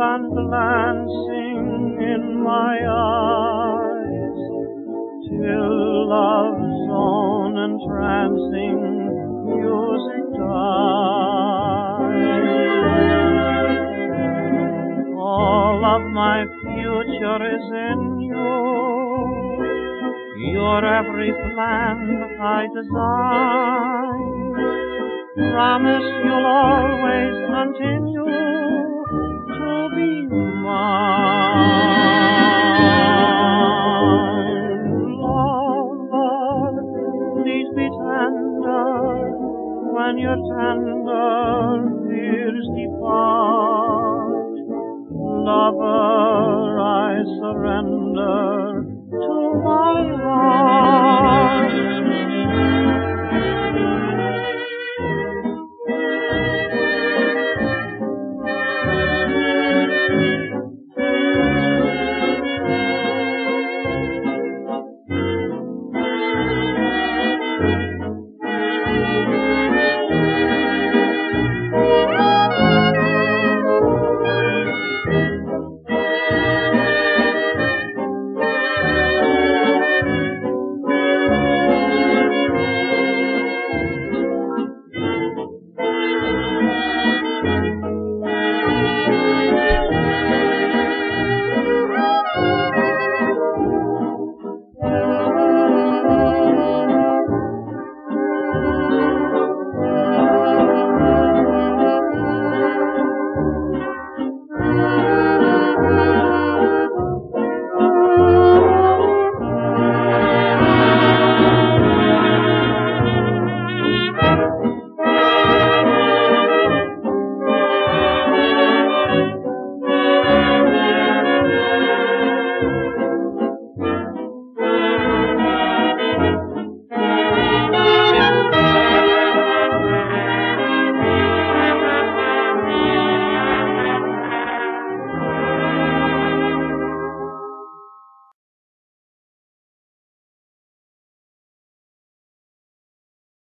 and glancing in my eyes, till love's own entrancing music dies. All of my future is in you, your every plan I design. Promise you'll always continue to be mine. Lover, please be tender when your tender fears depart. Lover, I surrender to my heart.